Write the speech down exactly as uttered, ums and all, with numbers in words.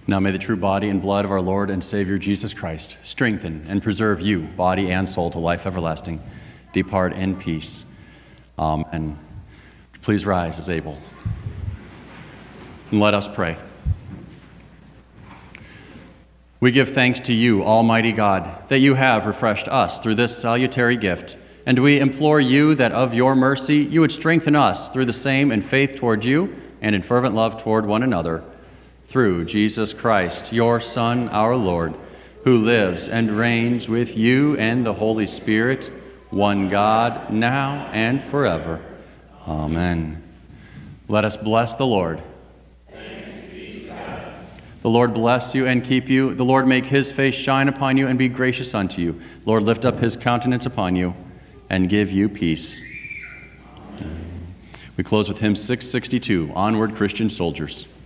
Now may the true body and blood of our Lord and Savior Jesus Christ strengthen and preserve you, body and soul, to life everlasting. Depart in peace. Amen. Please rise as able. And let us pray. We give thanks to you, Almighty God, that you have refreshed us through this salutary gift, and we implore you that of your mercy you would strengthen us through the same in faith toward you and in fervent love toward one another, through Jesus Christ, your Son, our Lord, who lives and reigns with you and the Holy Spirit, one God, now and forever. Amen. Let us bless the Lord. The Lord bless you and keep you. The Lord make his face shine upon you and be gracious unto you. Lord, lift up his countenance upon you and give you peace. We close with hymn six sixty-two, Onward, Christian Soldiers.